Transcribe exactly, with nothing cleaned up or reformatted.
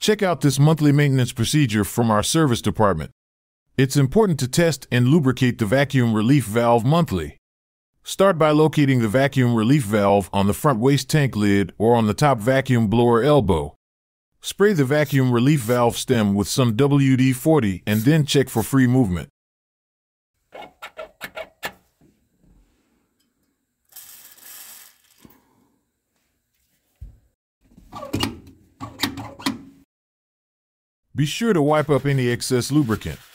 Check out this monthly maintenance procedure from our service department. It's important to test and lubricate the vacuum relief valve monthly. Start by locating the vacuum relief valve on the front waste tank lid or on the top vacuum blower elbow. Spray the vacuum relief valve stem with some W D forty and then check for free movement. Be sure to wipe up any excess lubricant.